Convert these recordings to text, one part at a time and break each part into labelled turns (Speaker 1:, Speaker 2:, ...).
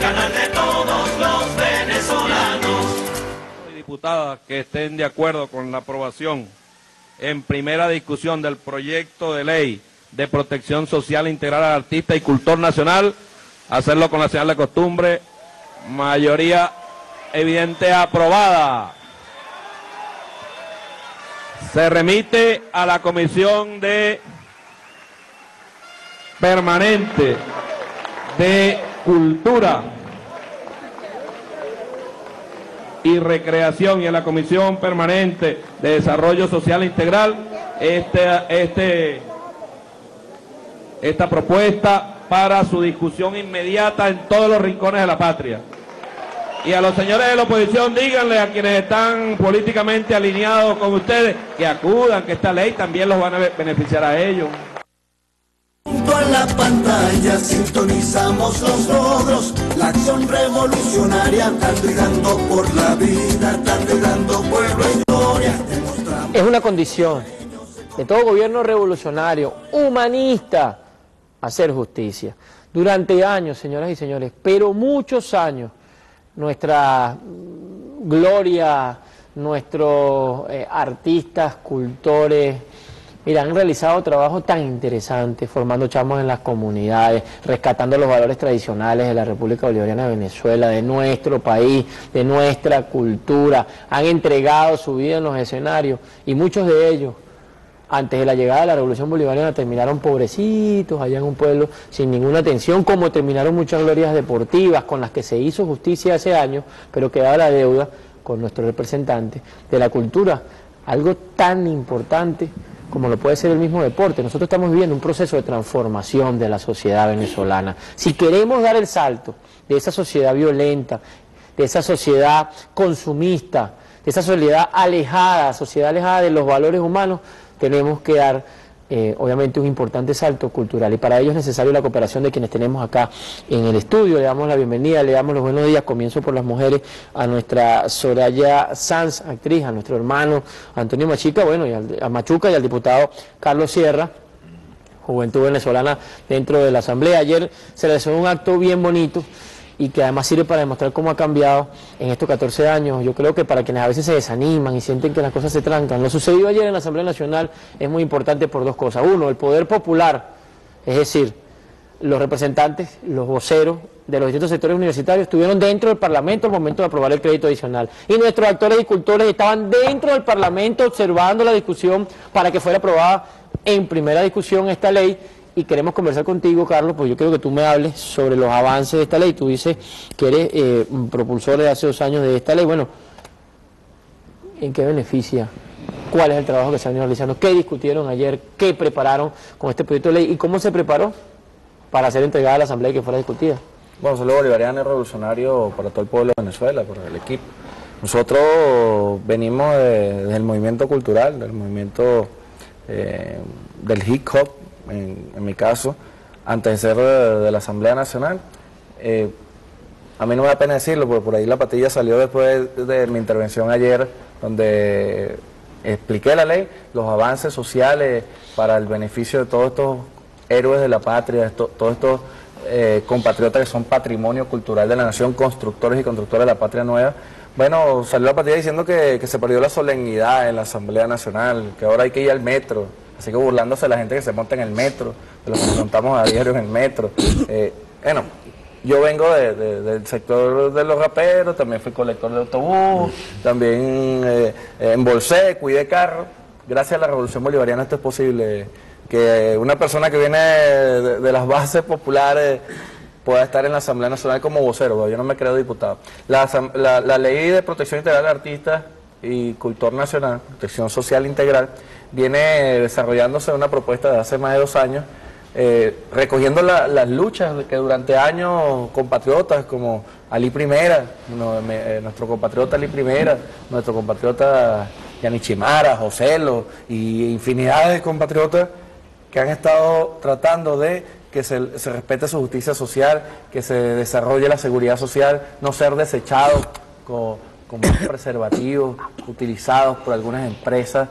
Speaker 1: canal de todos los venezolanos.
Speaker 2: Diputadas que estén de acuerdo con la aprobación en primera discusión del proyecto de ley de protección social integral al artista y cultor nacional, hacerlo con la señal de costumbre, mayoría evidente aprobada. Se remite a la Comisión Permanente de Cultura y Recreación y a la Comisión Permanente de Desarrollo Social Integral esta propuesta para su discusión inmediata en todos los rincones de la patria. Y a los señores de la oposición, díganle a quienes están políticamente alineados con ustedes que acudan, que esta ley también los van a beneficiar a ellos.
Speaker 3: Junto a la pantalla sintonizamos los logros, la acción revolucionaria, dando y dando por la vida, dando y dando pueblo y gloria.
Speaker 4: Es una condición de todo gobierno revolucionario, humanista, hacer justicia. Durante años, señoras y señores, pero muchos años, nuestra gloria, nuestros artistas, cultores, mira, han realizado trabajo tan interesante, formando chamos en las comunidades, rescatando los valores tradicionales de la República Bolivariana de Venezuela, de nuestro país, de nuestra cultura. Han entregado su vida en los escenarios y muchos de ellos, antes de la llegada de la Revolución Bolivariana, terminaron pobrecitos allá en un pueblo sin ninguna atención, como terminaron muchas glorias deportivas con las que se hizo justicia hace años, pero quedaba la deuda con nuestros representantes de la cultura, algo tan importante como lo puede ser el mismo deporte. Nosotros estamos viviendo un proceso de transformación de la sociedad venezolana. Si queremos dar el salto de esa sociedad violenta, de esa sociedad consumista, de esa sociedad alejada de los valores humanos, tenemos que dar, obviamente, un importante salto cultural. Y para ello es necesario la cooperación de quienes tenemos acá en el estudio. Le damos la bienvenida, le damos los buenos días, comienzo por las mujeres, a nuestra Soraya Sanz, actriz, a nuestro hermano Antonio Machuca, bueno, a Machuca y al diputado Carlos Sierra, Juventud Venezolana dentro de la Asamblea. Ayer se realizó un acto bien bonito y que además sirve para demostrar cómo ha cambiado en estos 14 años. Yo creo que para quienes a veces se desaniman y sienten que las cosas se trancan, lo sucedido ayer en la Asamblea Nacional es muy importante por dos cosas. Uno, el poder popular, es decir, los representantes, los voceros de los distintos sectores universitarios estuvieron dentro del Parlamento al momento de aprobar el crédito adicional. Y nuestros actores y cultores estaban dentro del Parlamento observando la discusión para que fuera aprobada en primera discusión esta ley. Y queremos conversar contigo, Carlos, pues yo quiero que tú me hables sobre los avances de esta ley. Tú dices que eres propulsor de hace 2 años de esta ley. Bueno, ¿en qué beneficia? ¿Cuál es el trabajo que se ha venido realizando? ¿Qué discutieron ayer? ¿Qué prepararon con este proyecto de ley? ¿Y cómo se preparó para ser entregada a la Asamblea y que fuera discutida?
Speaker 5: Bueno, Salud Bolivariano es revolucionario para todo el pueblo de Venezuela, para el equipo. Nosotros venimos del movimiento cultural, del movimiento del hip hop, en mi caso, antes de ser de la Asamblea Nacional. A mí no me da pena decirlo, porque por ahí la patilla salió después de mi intervención ayer, donde expliqué la ley, los avances sociales para el beneficio de todos estos héroes de la patria, todos estos compatriotas que son patrimonio cultural de la nación, constructores y constructoras de la patria nueva. Bueno, salió la patilla diciendo que se perdió la solemnidad en la Asamblea Nacional, que ahora hay que ir al metro. Así que burlándose de la gente que se monta en el metro, de los que nos montamos a diario en el metro. Bueno, yo vengo del sector de los raperos, también fui colector de autobús, también embolsé, cuidé carro. Gracias a la Revolución Bolivariana esto es posible, que una persona que viene de las bases populares pueda estar en la Asamblea Nacional como vocero. Yo no me creo diputado. La Ley de Protección Integral de Artistas y Cultor Nacional, Protección Social Integral, viene desarrollándose una propuesta de hace más de 2 años, recogiendo las luchas que durante años compatriotas como Ali Primera, nuestro compatriota Ali Primera, nuestro compatriota Yanichimara, Joselo y infinidad de compatriotas que han estado tratando de que se respete su justicia social, que se desarrolle la seguridad social, no ser desechados como preservativos utilizados por algunas empresas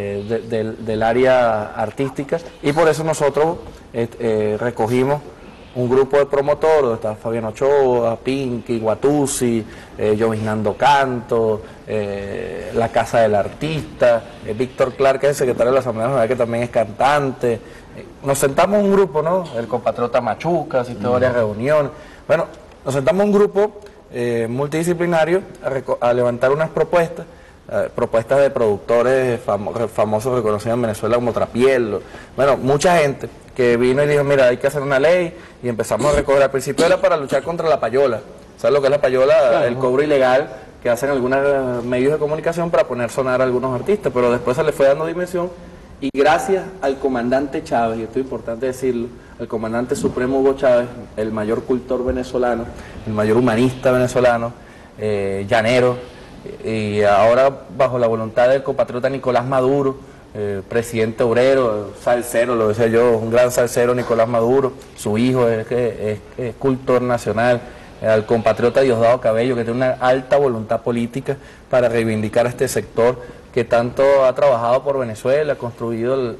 Speaker 5: del área artística. Y por eso nosotros recogimos un grupo de promotores, donde está Fabián Ochoa, Pinky, Guatuzzi, Jovisnando Canto, la Casa del Artista, Víctor Clark, que es el secretario de la Asamblea Nacional, que también es cantante. Nos sentamos un grupo, ¿no? El compatriota Machuca, asiste a varias reuniones. Bueno, nos sentamos un grupo multidisciplinario a levantar unas propuestas, propuestas de productores famosos reconocidos en Venezuela como Trapielo. Bueno, mucha gente que vino y dijo, mira, hay que hacer una ley, y empezamos a recoger. Al principio era para luchar contra la payola. ¿Sabes lo que es la payola? Claro. El cobro ilegal que hacen algunos medios de comunicación para poner sonar a algunos artistas, pero después se le fue dando dimensión, y gracias al comandante Chávez, y esto es importante decirlo, al comandante supremo Hugo Chávez, el mayor cultor venezolano, el mayor humanista venezolano, llanero, y ahora bajo la voluntad del compatriota Nicolás Maduro, presidente obrero, salsero, lo decía yo, un gran salsero Nicolás Maduro, su hijo es cultor nacional, al compatriota Diosdado Cabello, que tiene una alta voluntad política para reivindicar a este sector que tanto ha trabajado por Venezuela, ha construido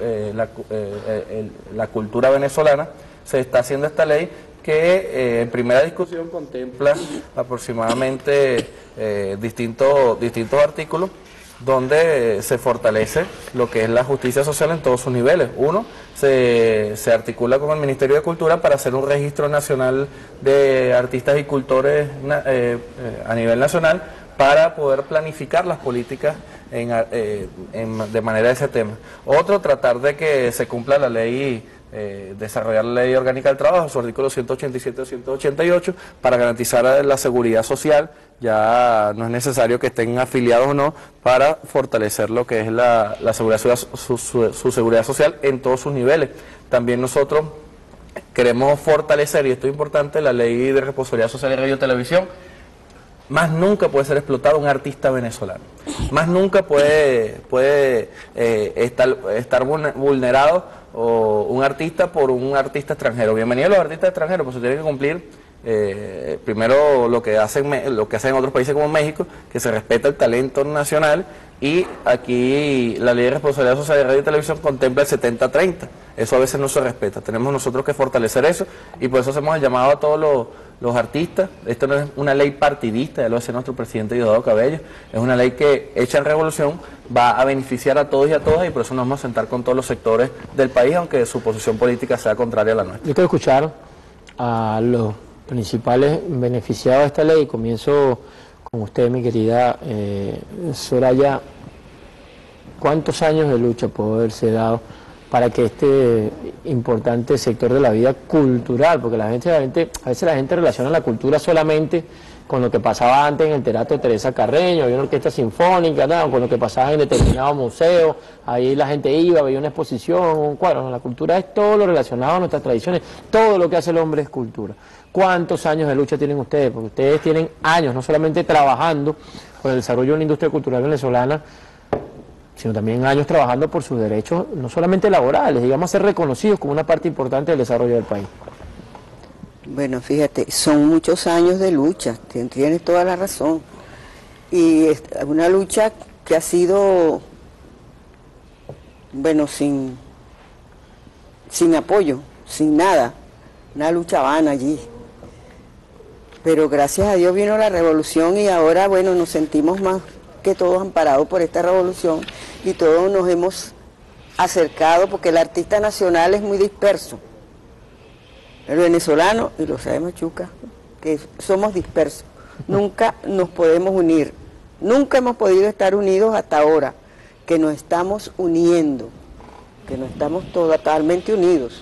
Speaker 5: la cultura venezolana. Se está haciendo esta ley que en primera discusión contempla aproximadamente distintos artículos donde se fortalece lo que es la justicia social en todos sus niveles. Uno, se articula con el Ministerio de Cultura para hacer un registro nacional de artistas y cultores a nivel nacional, para poder planificar las políticas de manera de ese tema. Otro, tratar de que se cumpla la ley, desarrollar la ley orgánica del trabajo, su artículo 187 o 188, para garantizar la seguridad social. Ya no es necesario que estén afiliados o no, para fortalecer lo que es la seguridad social, su seguridad social en todos sus niveles. También nosotros queremos fortalecer, y esto es importante, la ley de responsabilidad social de radio y televisión. Más nunca puede ser explotado un artista venezolano. Más nunca puede estar vulnerado un artista por un artista extranjero. Bienvenidos los artistas extranjeros, pues se tienen que cumplir primero lo que hacen en otros países como México, que se respeta el talento nacional, y aquí la ley de responsabilidad social de radio y televisión contempla el 70-30. Eso a veces no se respeta. Tenemos nosotros que fortalecer eso, y por eso hacemos el llamado a todos los artistas. Esto no es una ley partidista, ya lo decía nuestro presidente Diosdado Cabello, es una ley que, hecha en revolución, va a beneficiar a todos y a todas, y por eso nos vamos a sentar con todos los sectores del país, aunque su posición política sea contraria a la nuestra.
Speaker 4: Yo quiero escuchar a los principales beneficiados de esta ley. Comienzo con usted, mi querida Soraya. ¿Cuántos años de lucha pudo haberse dado para que este importante sector de la vida cultural, porque a veces la gente relaciona la cultura solamente con lo que pasaba antes en el Teatro Teresa Carreño, había una orquesta sinfónica, ¿no?, con lo que pasaba en determinado museo, ahí la gente iba, veía una exposición, un cuadro? No, la cultura es todo lo relacionado a nuestras tradiciones, todo lo que hace el hombre es cultura. ¿Cuántos años de lucha tienen ustedes? Porque ustedes tienen años, no solamente trabajando por el desarrollo de la industria cultural venezolana, sino también años trabajando por sus derechos, no solamente laborales, digamos, ser reconocidos como una parte importante del desarrollo del país.
Speaker 6: Bueno, fíjate, son muchos años de lucha, tienes toda la razón. Y es una lucha que ha sido, bueno, sin apoyo, sin nada, una lucha vana allí. Pero gracias a Dios vino la revolución, y ahora, bueno, nos sentimos más que todos amparados por esta revolución, y todos nos hemos acercado, porque el artista nacional es muy disperso. El venezolano, y lo sabe Machuca, que somos dispersos, nunca nos podemos unir, nunca hemos podido estar unidos hasta ahora, que nos estamos uniendo, que no estamos totalmente unidos.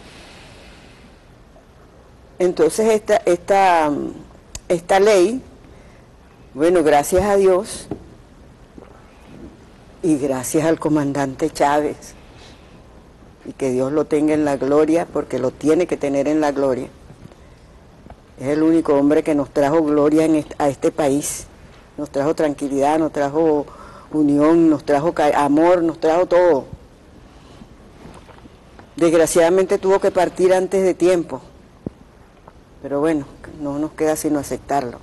Speaker 6: Entonces esta ley, bueno, gracias a Dios y gracias al comandante Chávez, y que Dios lo tenga en la gloria, porque lo tiene que tener en la gloria. Es el único hombre que nos trajo gloria a este país, nos trajo tranquilidad, nos trajo unión, nos trajo amor, nos trajo todo. Desgraciadamente tuvo que partir antes de tiempo, pero bueno, no nos queda sino aceptarlo.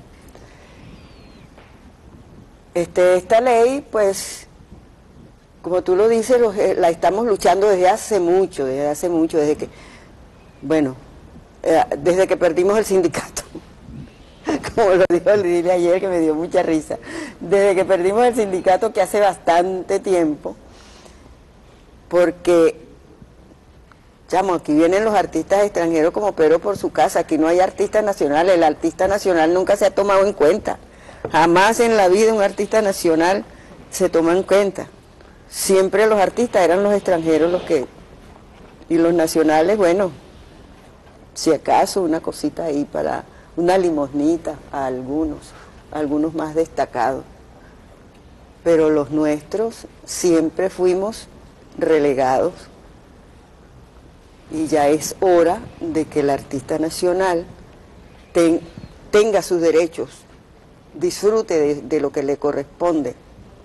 Speaker 6: Esta ley, pues, como tú lo dices, la estamos luchando desde hace mucho, desde que, bueno, desde que perdimos el sindicato, como lo dijo Lili ayer, que me dio mucha risa, desde que perdimos el sindicato, que hace bastante tiempo, porque, chamo, aquí vienen los artistas extranjeros como Pedro por su casa, aquí no hay artistas nacionales, el artista nacional nunca se ha tomado en cuenta, jamás en la vida un artista nacional se toma en cuenta, siempre los artistas eran los extranjeros los que, y los nacionales, bueno, si acaso una cosita ahí para una limosnita a algunos más destacados, pero los nuestros siempre fuimos relegados y ya es hora de que el artista nacional tenga sus derechos, disfrute de lo que le corresponde.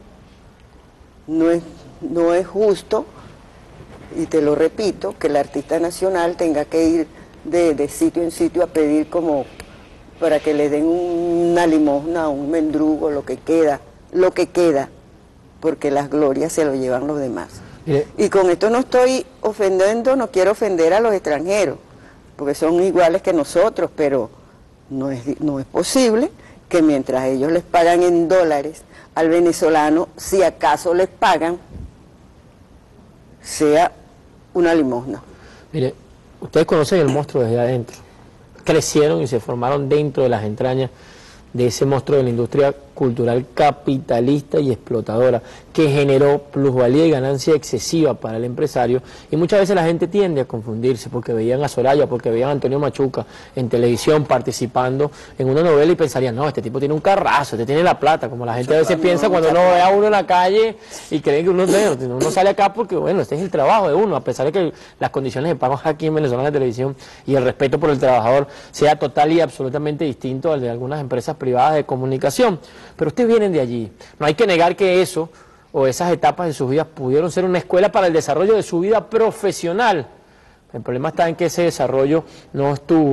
Speaker 6: No es justo, y te lo repito, que el artista nacional tenga que ir de sitio en sitio a pedir como para que le den una limosna, un mendrugo, lo que queda, porque las glorias se lo llevan los demás. Y con esto no estoy ofendiendo, no quiero ofender a los extranjeros, porque son iguales que nosotros, pero no es posible que mientras ellos les pagan en dólares al venezolano, si acaso les pagan, sea una limosna.
Speaker 4: Mire, ustedes conocen el monstruo desde adentro, crecieron y se formaron dentro de las entrañas de ese monstruo de la industria cultural capitalista y explotadora, que generó plusvalía y ganancia excesiva para el empresario, y muchas veces la gente tiende a confundirse porque veían a Soraya, porque veían a Antonio Machuca en televisión participando en una novela y pensarían, no, este tipo tiene un carrazo, este tiene la plata, como la gente a veces piensa cuando uno ve a uno en la calle y creen que uno sale acá porque, bueno, este es el trabajo de uno, a pesar de que las condiciones de pago aquí en Venezuela en la televisión y el respeto por el trabajador sea total y absolutamente distinto al de algunas empresas privadas de comunicación. Pero ustedes vienen de allí. No hay que negar que eso o esas etapas de sus vidas pudieron ser una escuela para el desarrollo de su vida profesional. El problema está en que ese desarrollo no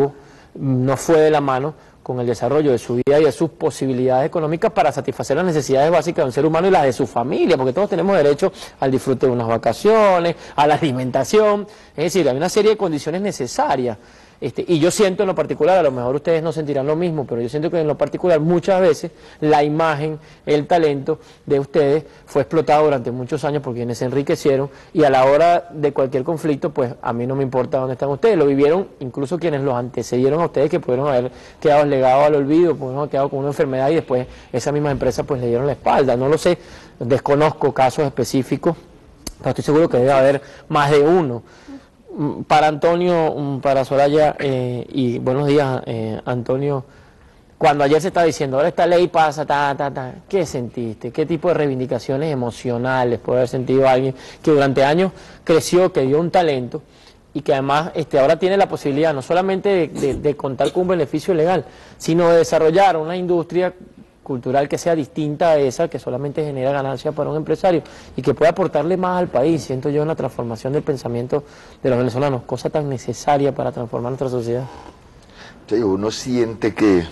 Speaker 4: fue de la mano con el desarrollo de su vida y de sus posibilidades económicas para satisfacer las necesidades básicas de un ser humano y las de su familia, porque todos tenemos derecho al disfrute de unas vacaciones, a la alimentación, es decir, hay una serie de condiciones necesarias. Y yo siento en lo particular, a lo mejor ustedes no sentirán lo mismo, pero yo siento que en lo particular muchas veces la imagen, el talento de ustedes fue explotado durante muchos años por quienes se enriquecieron, y a la hora de cualquier conflicto, pues a mí no me importa dónde están ustedes. Lo vivieron incluso quienes los antecedieron a ustedes, que pudieron haber quedado legados al olvido, pudieron haber quedado con una enfermedad y después esa misma empresa pues le dieron la espalda. No lo sé, desconozco casos específicos, pero estoy seguro que debe haber más de uno. Para Antonio, para Soraya, y buenos días, Antonio, cuando ayer se estaba diciendo, ahora esta ley pasa, ¿qué sentiste? ¿Qué tipo de reivindicaciones emocionales puede haber sentido alguien que durante años creció, que dio un talento y que además ahora tiene la posibilidad no solamente de contar con un beneficio legal, sino de desarrollar una industria cultural que sea distinta a esa, que solamente genera ganancia para un empresario y que pueda aportarle más al país? Siento yo en la transformación del pensamiento de los venezolanos, cosa tan necesaria para transformar nuestra sociedad.
Speaker 7: Sí, uno siente que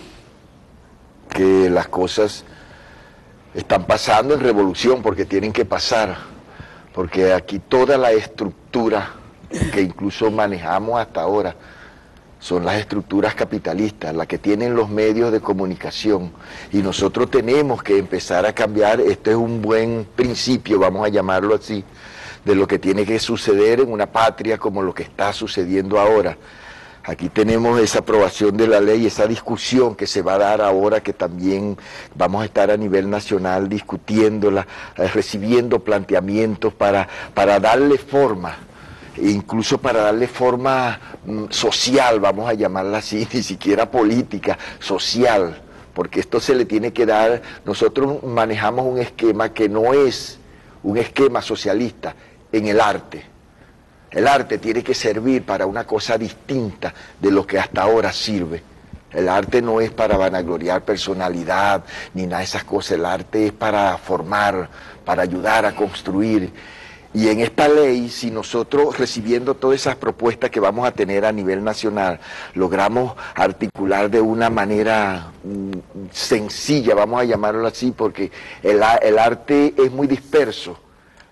Speaker 7: las cosas están pasando en revolución porque tienen que pasar, porque aquí toda la estructura que incluso manejamos hasta ahora son las estructuras capitalistas, las que tienen los medios de comunicación, y nosotros tenemos que empezar a cambiar. Este es un buen principio, vamos a llamarlo así, de lo que tiene que suceder en una patria como lo que está sucediendo ahora. Aquí tenemos esa aprobación de la ley, esa discusión que se va a dar ahora, que también vamos a estar a nivel nacional discutiéndola, recibiendo planteamientos para darle forma, incluso para darle forma social, vamos a llamarla así, ni siquiera política, social, porque esto se le tiene que dar. Nosotros manejamos un esquema que no es un esquema socialista en el arte. El arte tiene que servir para una cosa distinta de lo que hasta ahora sirve. El arte no es para vanagloriar personalidad ni nada de esas cosas, el arte es para formar, para ayudar a construir. Y en esta ley, si nosotros, recibiendo todas esas propuestas que vamos a tener a nivel nacional, logramos articular de una manera sencilla, vamos a llamarlo así, porque el arte es muy disperso.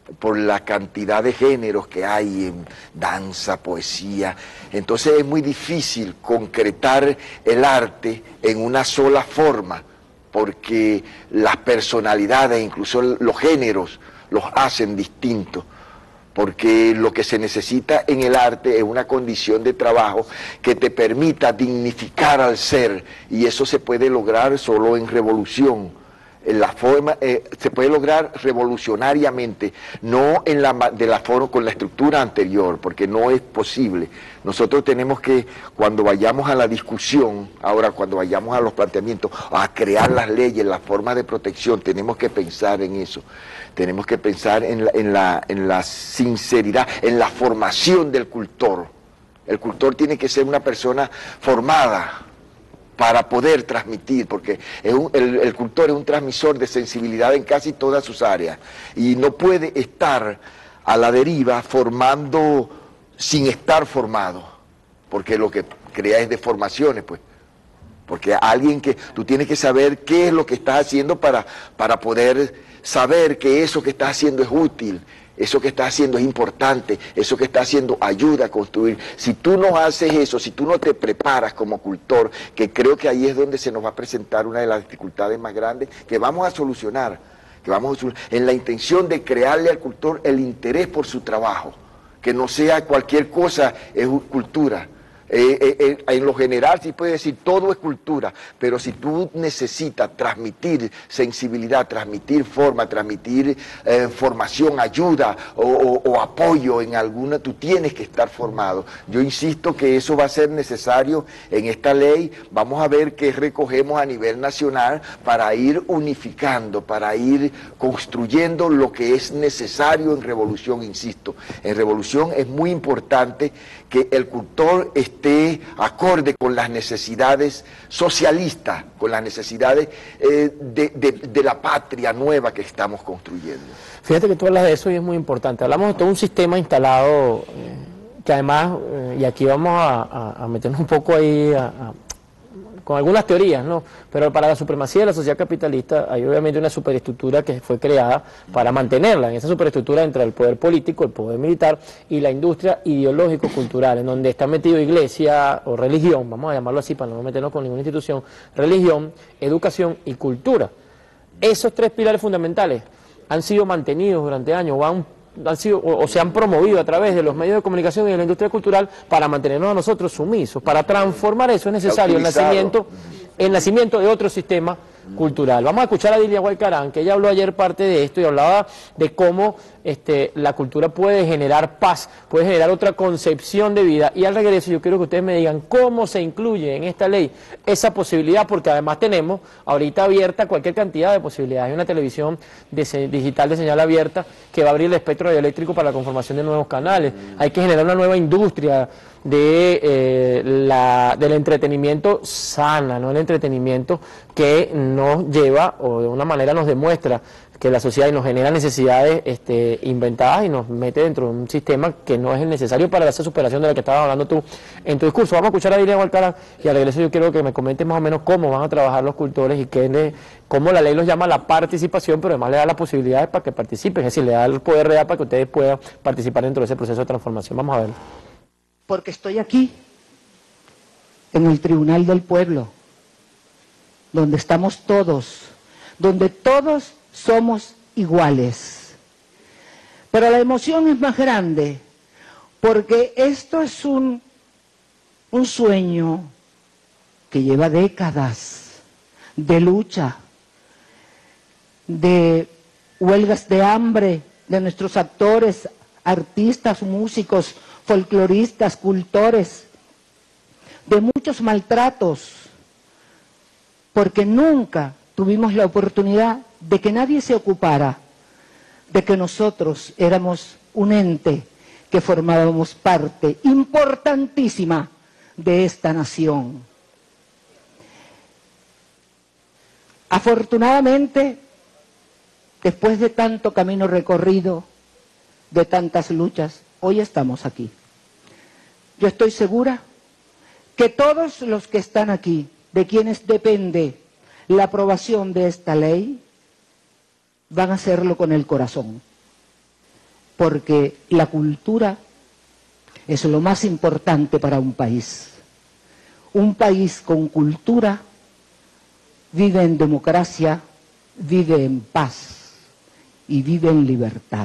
Speaker 7: por la cantidad de géneros que hay en danza, poesía. Entonces es muy difícil concretar el arte en una sola forma, porque las personalidades, incluso los géneros, los hacen distintos. Porque lo que se necesita en el arte es una condición de trabajo que te permita dignificar al ser, y eso se puede lograr solo en revolución. En la forma, se puede lograr revolucionariamente, no en de la forma con la estructura anterior, porque no es posible. Nosotros tenemos que, cuando vayamos a la discusión, ahora cuando vayamos a los planteamientos, a crear las leyes, las formas de protección, tenemos que pensar en eso. Tenemos que pensar en la sinceridad, en la formación del cultor. El cultor tiene que ser una persona formada para poder transmitir, porque el cultor es un transmisor de sensibilidad en casi todas sus áreas, y no puede estar a la deriva formando sin estar formado, porque lo que crea es deformaciones, pues. Porque alguien que tú tienes que saber qué es lo que estás haciendo para poder saber que eso que estás haciendo es útil, eso que estás haciendo es importante, eso que estás haciendo ayuda a construir. Si tú no haces eso, si tú no te preparas como cultor, que creo que ahí es donde se nos va a presentar una de las dificultades más grandes que vamos a solucionar, en la intención de crearle al cultor el interés por su trabajo, que no sea cualquier cosa, es cultura. En lo general sí puede decir todo es cultura, pero si tú necesitas transmitir sensibilidad, transmitir forma, transmitir formación, ayuda o apoyo en alguna, tú tienes que estar formado. Yo insisto que eso va a ser necesario en esta ley. Vamos a ver qué recogemos a nivel nacional para ir unificando, para ir construyendo lo que es necesario en revolución, insisto. En revolución es muy importante que el cultor esté acorde con las necesidades socialistas, con las necesidades de la patria nueva que estamos construyendo.
Speaker 4: Fíjate que tú hablas de eso y es muy importante. Hablamos de todo un sistema instalado que además, y aquí vamos a meternos un poco ahí con algunas teorías, ¿no? Pero para la supremacía de la sociedad capitalista hay obviamente una superestructura que fue creada para mantenerla. En esa superestructura entra el poder político, el poder militar y la industria ideológico-cultural, en donde está metido iglesia o religión, vamos a llamarlo así para no meternos con ninguna institución, religión, educación y cultura. Esos tres pilares fundamentales han sido mantenidos durante años o se han promovido a través de los medios de comunicación y de la industria cultural para mantenernos a nosotros sumisos. Para transformar eso es necesario el nacimiento de otro sistema cultural. Vamos a escuchar a Dilia Guaycarán, que ella habló ayer parte de esto y hablaba de cómo la cultura puede generar paz, puede generar otra concepción de vida. Y al regreso yo quiero que ustedes me digan cómo se incluye en esta ley esa posibilidad, porque además tenemos ahorita abierta cualquier cantidad de posibilidades. Hay una televisión digital de señal abierta que va a abrir el espectro radioeléctrico para la conformación de nuevos canales. Hay que generar una nueva industria del entretenimiento sana, no el entretenimiento que nos lleva o de una manera nos demuestra que la sociedad y nos genera necesidades inventadas y nos mete dentro de un sistema que no es el necesario para esa superación de la que estabas hablando tú en tu discurso. Vamos a escuchar a Dilia Guaycarán y al regreso yo quiero que me comentes más o menos cómo van a trabajar los cultores y cómo la ley los llama la participación, pero además le da las posibilidades para que participen, es decir, le da el poder real para que ustedes puedan participar dentro de ese proceso de transformación. Vamos a verlo.
Speaker 8: Porque estoy aquí, en el Tribunal del Pueblo, donde estamos todos, donde todos somos iguales. Pero la emoción es más grande, porque esto es un sueño que lleva décadas de lucha, de huelgas de hambre de nuestros actores, artistas, músicos, folcloristas, cultores, de muchos maltratos, porque nunca tuvimos la oportunidad de que nadie se ocupara de que nosotros éramos un ente que formábamos parte importantísima de esta nación. Afortunadamente, después de tanto camino recorrido, de tantas luchas, hoy estamos aquí. Yo estoy segura que todos los que están aquí, de quienes depende la aprobación de esta ley, van a hacerlo con el corazón. porque la cultura es lo más importante para un país. Un país con cultura vive en democracia, vive en paz y vive en libertad.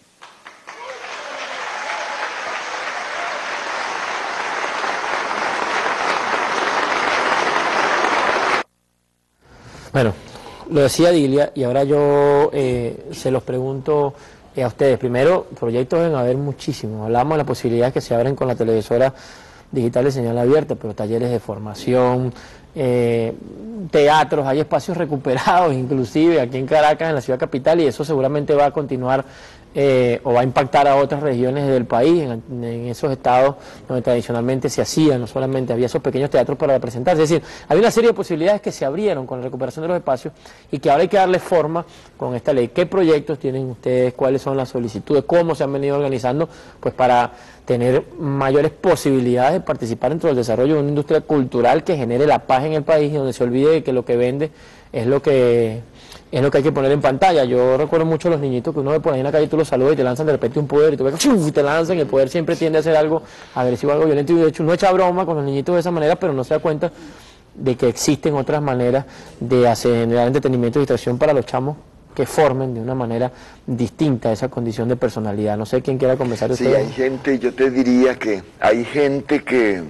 Speaker 4: Bueno, lo decía Dilia, y ahora yo se los pregunto a ustedes. Primero, proyectos deben haber muchísimos. Hablamos de las posibilidades que se abren con la televisora digital de señal abierta, pero talleres de formación, teatros, hay espacios recuperados, inclusive aquí en Caracas, en la ciudad capital, y eso seguramente va a continuar o va a impactar a otras regiones del país, en esos estados donde tradicionalmente se hacía, no solamente había esos pequeños teatros para presentarse. Es decir, había una serie de posibilidades que se abrieron con la recuperación de los espacios y que ahora hay que darle forma con esta ley. ¿Qué proyectos tienen ustedes? ¿Cuáles son las solicitudes? ¿Cómo se han venido organizando pues para tener mayores posibilidades de participar dentro del desarrollo de una industria cultural que genere la paz en el país y donde se olvide de que lo que vende es lo que hay que poner en pantalla? Yo recuerdo mucho a los niñitos que uno ve por ahí en la calle, tú los saludas y te lanzan de repente un poder y tú ves y te lanzan. El poder siempre tiende a ser algo agresivo, algo violento, y de hecho uno echa broma con los niñitos de esa manera, pero no se da cuenta de que existen otras maneras de generar entretenimiento y distracción para los chamos que formen de una manera distinta esa condición de personalidad. No sé quién quiera conversar.
Speaker 7: Sí, hay gente, yo te diría que hay gente que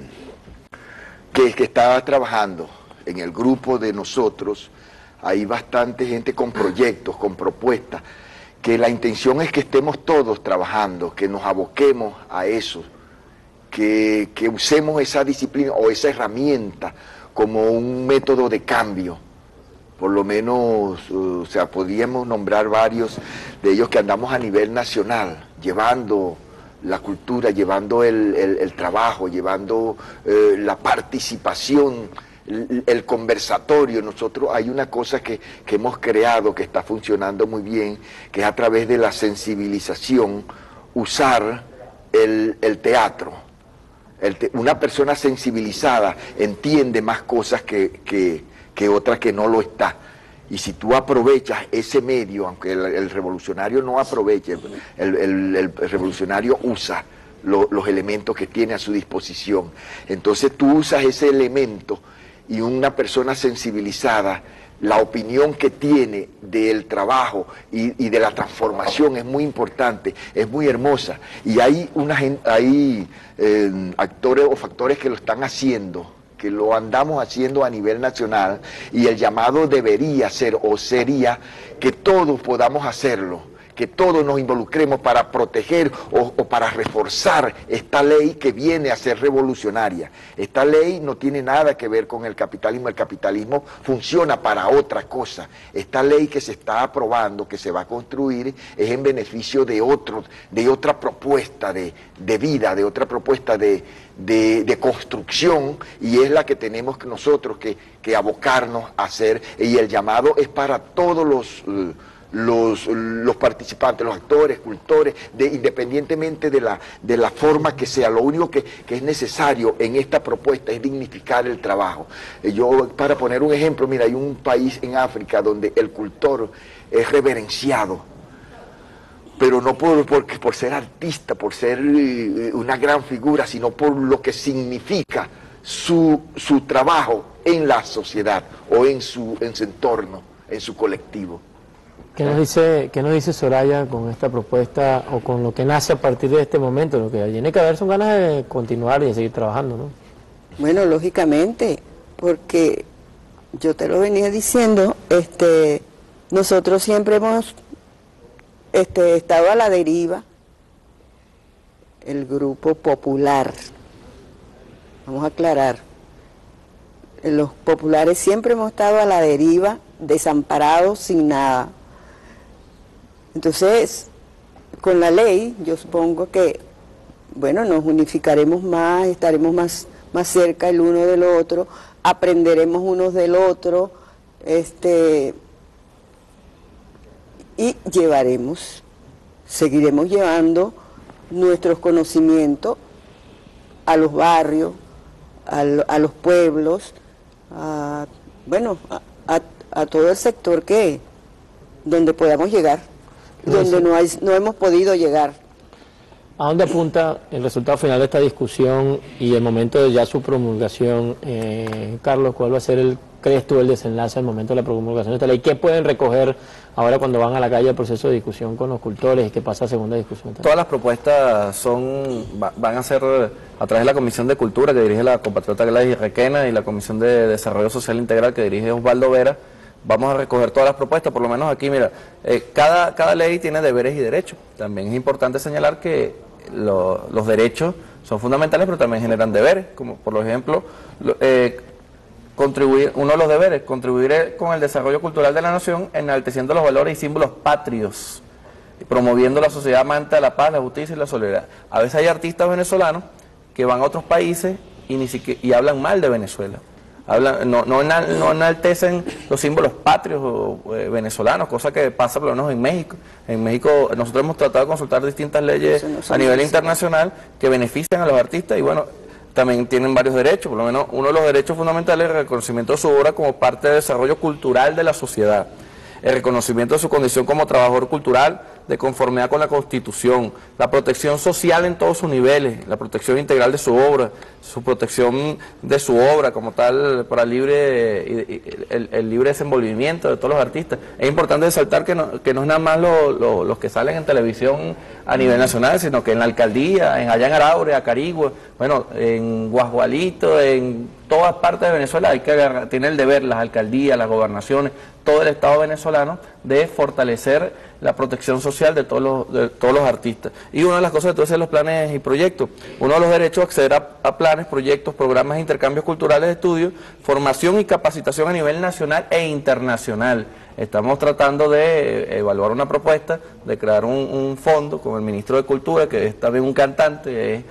Speaker 7: está trabajando en el grupo de nosotros. Hay bastante gente con proyectos, con propuestas, que la intención es que estemos todos trabajando, que nos aboquemos a eso, que usemos esa disciplina o esa herramienta como un método de cambio. Por lo menos, o sea, podríamos nombrar varios de ellos que andamos a nivel nacional, llevando la cultura, llevando el trabajo, llevando la participación, el conversatorio. Nosotros hay una cosa que hemos creado que está funcionando muy bien, que es a través de la sensibilización, usar el teatro. Una persona sensibilizada entiende más cosas que otra que no lo está. Y si tú aprovechas ese medio, aunque el revolucionario no aproveche, el revolucionario usa los elementos que tiene a su disposición. Entonces tú usas ese elemento y una persona sensibilizada, la opinión que tiene del trabajo y de la transformación es muy importante, es muy hermosa. Y hay actores o factores que lo están haciendo, que lo andamos haciendo a nivel nacional, y el llamado debería ser o sería que todos podamos hacerlo, que todos nos involucremos para proteger o para reforzar esta ley que viene a ser revolucionaria. Esta ley no tiene nada que ver con el capitalismo funciona para otra cosa. Esta ley que se está aprobando, que se va a construir, es en beneficio de otra propuesta de vida, de otra propuesta de construcción, y es la que tenemos nosotros que abocarnos a hacer, y el llamado es para todos los participantes, los actores, cultores, independientemente de la forma que sea. Lo único que es necesario en esta propuesta es dignificar el trabajo. Yo, para poner un ejemplo, mira, hay un país en África donde el cultor es reverenciado, pero no por ser artista, por ser una gran figura, sino por lo que significa su trabajo en la sociedad o en su entorno, en su colectivo.
Speaker 4: ¿Qué nos dice Soraya con esta propuesta o con lo que nace a partir de este momento? Lo que tiene que haber son ganas de continuar y de seguir trabajando, ¿no?
Speaker 6: Bueno, lógicamente, porque yo te lo venía diciendo, nosotros siempre hemos estado a la deriva, el grupo popular, vamos a aclarar, los populares siempre hemos estado a la deriva, desamparados, sin nada. Entonces, con la ley, yo supongo que, bueno, nos unificaremos más, estaremos más cerca el uno del otro, aprenderemos unos del otro, y seguiremos llevando nuestros conocimientos a los barrios, a los pueblos, a todo el sector donde podamos llegar, donde no hemos podido llegar
Speaker 4: ¿A dónde apunta el resultado final de esta discusión y el momento de ya su promulgación? Carlos, ¿cuál va a ser crees tú, el desenlace al momento de la promulgación de esta ley? ¿Qué pueden recoger ahora cuando van a la calle el proceso de discusión con los cultores y qué pasa a segunda discusión?
Speaker 5: Todas las propuestas van a ser a través de la Comisión de Cultura que dirige la compatriota Gladys Requena y la Comisión de Desarrollo Social Integral que dirige Osvaldo Vera. Vamos a recoger todas las propuestas, por lo menos aquí, mira, cada ley tiene deberes y derechos. También es importante señalar que los derechos son fundamentales, pero también generan deberes, como por ejemplo, uno de los deberes, contribuir con el desarrollo cultural de la nación, enalteciendo los valores y símbolos patrios, promoviendo la sociedad amante de la paz, la justicia y la solidaridad. A veces hay artistas venezolanos que van a otros países y hablan mal de Venezuela. No enaltecen los símbolos patrios venezolanos, cosa que pasa por lo menos en México. En México nosotros hemos tratado de consultar distintas leyes a nivel internacional que benefician a los artistas y bueno, también tienen varios derechos, por lo menos uno de los derechos fundamentales es el reconocimiento de su obra como parte del desarrollo cultural de la sociedad, el reconocimiento de su condición como trabajador cultural de conformidad con la Constitución, la protección social en todos sus niveles, la protección integral de su obra, su protección de su obra como tal para el libre desenvolvimiento de todos los artistas. Es importante resaltar que no es nada más los que salen en televisión a nivel nacional, sino que en la alcaldía, allá en Araure, Acarigua, bueno, en Guasgualito, en todas partes de Venezuela tiene el deber las alcaldías, las gobernaciones, todo el Estado venezolano de fortalecer la protección social de todos los artistas. Y una de las cosas entonces los planes y proyectos. Uno de los derechos es acceder a planes, proyectos, programas de intercambios culturales de estudio, formación y capacitación a nivel nacional e internacional. Estamos tratando de evaluar una propuesta de crear un fondo con el ministro de Cultura, que es también un cantante,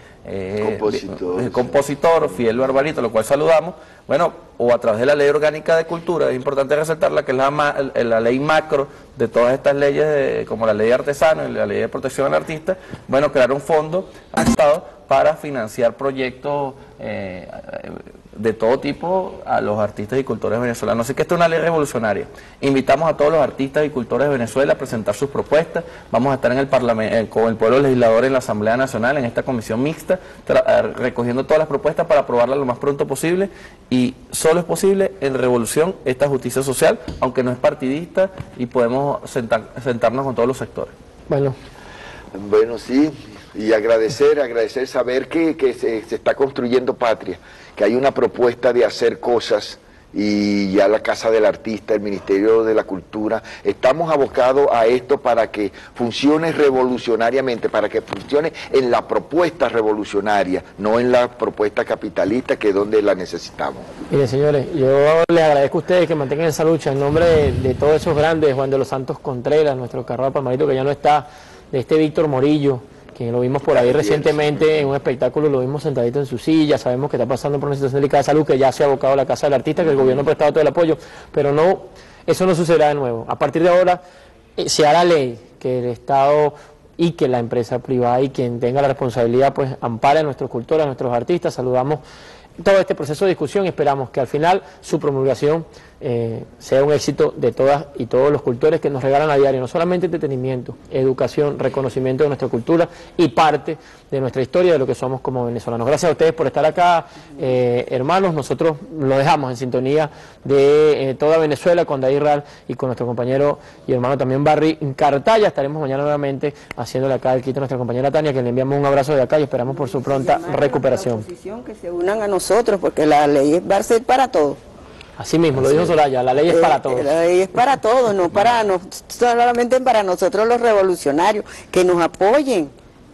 Speaker 5: compositor, Fidel Barbarito, lo cual saludamos. Bueno, o a través de la Ley Orgánica de Cultura, es importante resaltarla, que es la ley macro de todas estas leyes, como la Ley de Artesanos y la Ley de Protección al Artista, bueno, crear un fondo adaptado para financiar proyectos de todo tipo a los artistas y cultores venezolanos. Así que esta es una ley revolucionaria. Invitamos a todos los artistas y cultores de Venezuela a presentar sus propuestas. Vamos a estar en el Parlamento, con el pueblo legislador en la Asamblea Nacional, en esta comisión mixta, recogiendo todas las propuestas para aprobarlas lo más pronto posible. Y solo es posible en revolución esta justicia social, aunque no es partidista, y podemos sentarnos con todos los sectores.
Speaker 7: Bueno, sí, y agradecer saber que se está construyendo patria, que hay una propuesta de hacer cosas, y ya la Casa del Artista, el Ministerio de la Cultura, estamos abocados a esto para que funcione revolucionariamente, para que funcione en la propuesta revolucionaria, no en la propuesta capitalista, que es donde la necesitamos.
Speaker 4: Mire, señores, yo les agradezco a ustedes que mantengan esa lucha en nombre de todos esos grandes, Juan de los Santos Contreras, nuestro Carrera Palmarito que ya no está, de Víctor Morillo, que lo vimos por ahí recientemente en un espectáculo, lo vimos sentadito en su silla, sabemos que está pasando por una situación delicada de salud, que ya se ha abocado a la Casa del Artista, que el gobierno ha prestado todo el apoyo, pero no, eso no sucederá de nuevo. A partir de ahora se hará ley que el Estado y que la empresa privada y quien tenga la responsabilidad pues ampare a nuestros cultores, a nuestros artistas. Saludamos todo este proceso de discusión y esperamos que al final su promulgación sea un éxito de todas y todos los cultores que nos regalan a diario, no solamente entretenimiento, educación, reconocimiento de nuestra cultura y parte de nuestra historia, de lo que somos como venezolanos. Gracias a ustedes por estar acá, hermanos. Nosotros lo dejamos en sintonía de toda Venezuela con David Ral y con nuestro compañero y hermano también Barry Cartaya. Estaremos mañana nuevamente haciéndole acá el quito a nuestra compañera Tania, que le enviamos un abrazo de acá y esperamos por su pronta recuperación.
Speaker 6: Que se unan a nosotros, porque la ley va a ser para todos.
Speaker 4: Así mismo, lo dijo Soraya, la ley es para todos.
Speaker 6: La ley es para todos, no solamente para nosotros los revolucionarios, que nos apoyen,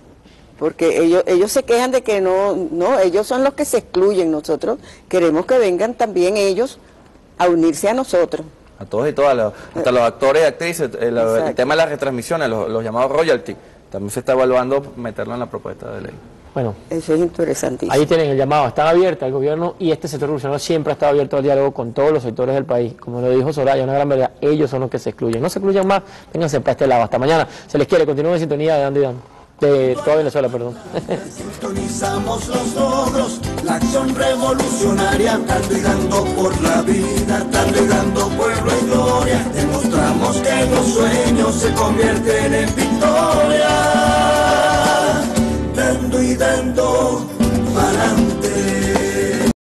Speaker 6: porque ellos se quejan de que no, ellos son los que se excluyen. Nosotros queremos que vengan también ellos a unirse a nosotros.
Speaker 5: A todos y todas, hasta los actores y actrices, el tema de las retransmisiones, los llamados royalty, también se está evaluando meterlo en la propuesta de ley.
Speaker 4: Bueno,
Speaker 6: eso es interesantísimo.
Speaker 4: Ahí tienen el llamado, están abiertas el gobierno y este sector revolucionario siempre ha estado abierto al diálogo con todos los sectores del país. Como lo dijo Soraya, una gran verdad, ellos son los que se excluyen. No se excluyan más, vénganse para este lado. Hasta mañana. Se les quiere, continúen en sintonía de Dando y Dando. De toda Venezuela, perdón.
Speaker 3: Sintonizamos los logros, la acción revolucionaria, dando y dando por la vida, dando y dando pueblo y gloria. Demostramos que los sueños se convierten en victoria.